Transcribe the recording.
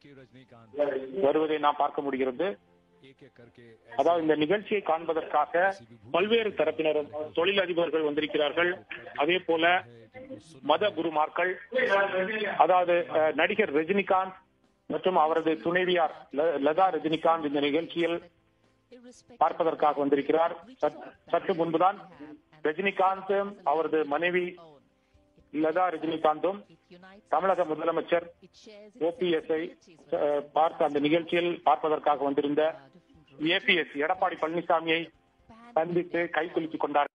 வருவதை நாம் பார்க்க முடிகிறது. அதாவது இந்த நிகழ்ச்சியை காண்பதற்காக பல்வேறு தரப்பினரும் தொழிலதிபர்கள் வந்திருக்கிறார்கள். அதே போல மத குருமார்கள், அதாவது நடிகர் ரஜினிகாந்த் மற்றும் அவரது துணைவியார் லதா ரஜினிகாந்த் இந்த நிகழ்ச்சியில் பார்ப்பதற்காக வந்திருக்கிறார். சற்று முன்புதான் ரஜினிகாந்தும் அவரது மனைவி லதா ரஜினிகாந்தும் தமிழக முதலமைச்சர் ஓபிஎஸ்ஐ பார்த்த அந்த நிகழ்ச்சியில் பார்ப்பதற்காக வந்திருந்த ஏபிஎஸ் எடப்பாடி பழனிசாமியை சந்தித்து கைகுலுக்கிக் கொண்டார்.